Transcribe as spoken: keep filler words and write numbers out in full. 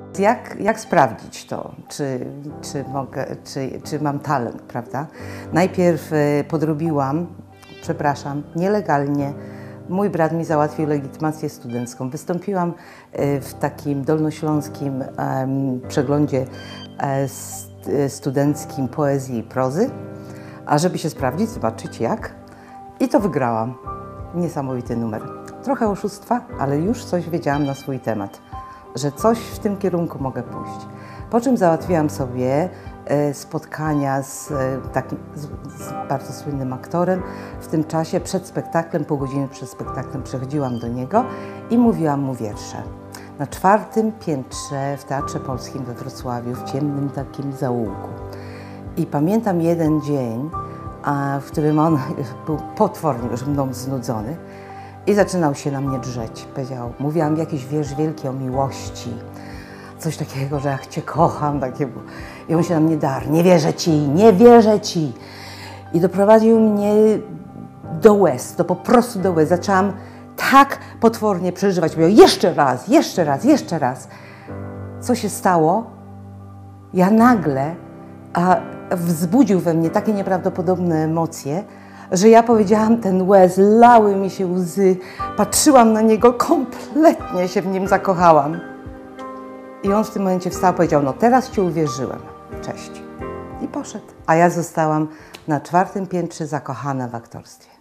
Jak, jak sprawdzić to, czy, czy, mogę, czy, czy mam talent, prawda? Najpierw podrobiłam, przepraszam, nielegalnie. Mój brat mi załatwił legitymację studencką. Wystąpiłam w takim dolnośląskim um, przeglądzie studenckim poezji i prozy, a żeby się sprawdzić, zobaczyć jak. I to wygrałam. Niesamowity numer. Trochę oszustwa, ale już coś wiedziałam na swój temat, że coś w tym kierunku mogę pójść. Po czym załatwiłam sobie spotkania z takim z, z bardzo słynnym aktorem. W tym czasie przed spektaklem, pół godziny przed spektaklem przychodziłam do niego i mówiłam mu wiersze. Na czwartym piętrze w Teatrze Polskim we Wrocławiu, w ciemnym takim zaułku. I pamiętam jeden dzień, w którym on był potwornie już mną znudzony i zaczynał się na mnie drzeć. Powiedział, mówiłam jakiś wiersz wielki o miłości, coś takiego, że jak Cię kocham, takiego. I on się na mnie darł, nie wierzę Ci, nie wierzę Ci. I doprowadził mnie do łez, to po prostu do łez. Zaczęłam tak potwornie przeżywać. Mówię, jeszcze raz, jeszcze raz, jeszcze raz. Co się stało? Ja nagle a, wzbudził we mnie takie nieprawdopodobne emocje, że ja powiedziałam ten łez, lały mi się łzy, patrzyłam na niego, kompletnie się w nim zakochałam. I on w tym momencie wstał i powiedział, no teraz Ci uwierzyłem, cześć. I poszedł. A ja zostałam na czwartym piętrze zakochana w aktorstwie.